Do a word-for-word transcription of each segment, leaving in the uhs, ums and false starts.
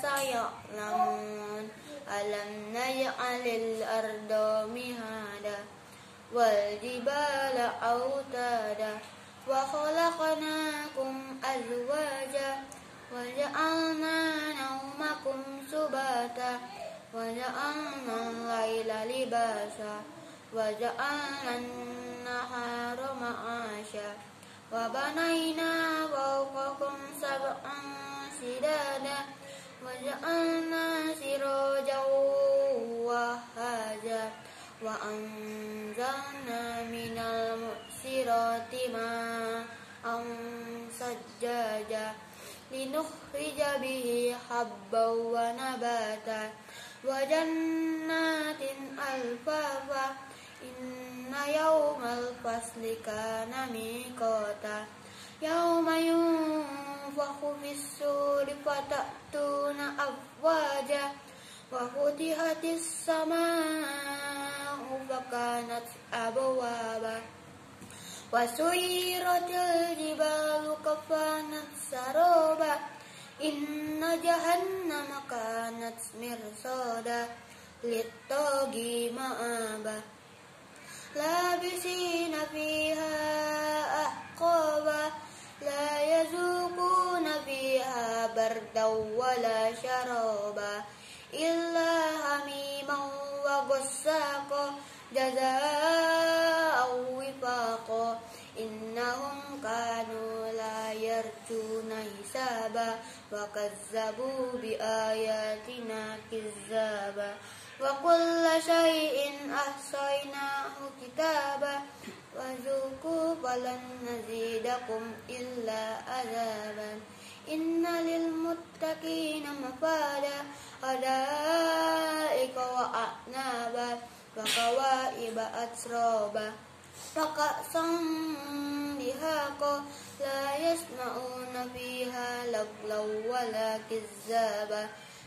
سيعلمون ألم نجعل الأرض مهادا والجبال أوتادا وخلقناكم أزواجا وجعلنا نومكم سباتا وجعلنا الليل لباسا وجعلنا النهار معاشا وبنينا فوقكم سبعا شدادا وجعلنا سراجا وهاجا وأنزلنا من المعصرات ماء ثجاجا لنخرج به حبا ونباتا وجنات ألفافا إن يوم الفصل كان ميقاتا يوم ينفخ في الصور فتأتون أفواجا وفتحت السماء فكانت أبوابا وسيرت الجبال فكانت سرابا إن جهنم كانت مرصادا للطاغين مآبا لابسين فيها أحقابا لا يذوقون فيها بردا ولا شرابا إلا حميما وغساقا جزاء وفاقا إنهم كانوا لا يرجون حسابا وكذبوا بآياتنا كذابا وكل شيء أحصيناه كتابا وذوقوا فلن نزيدكم إلا عذابا إن للمتقين مفازا حدائق وأعنابا وكواعب أترابا وكأسا دهاقا لا يسمعون فيها لغوا ولا كذابا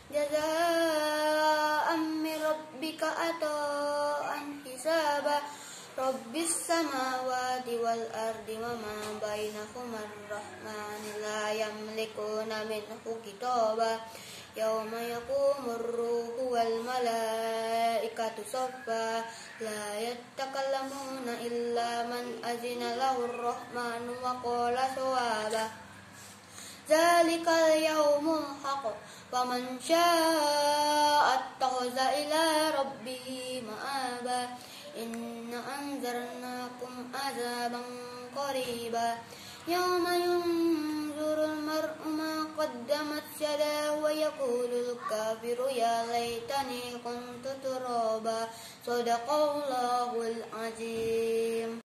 جزاء من ربك عطاء حسابا رب السماوات والأرض وما بينهما الرحمن لا يملكون منه كتابا يوم يقوم الروح والملائكة صفا لا يتكلمون إلا من أذن له الرحمن وقال صوابا ذلك اليوم الحق فمن شاء اتخذ إلى ربه مآبا إن أنذرناكم عذابا قريبا يوم ينظر المرء ما قدمت يداه ويقول الكافر يا ليتني كنت ترابا صدق الله العظيم.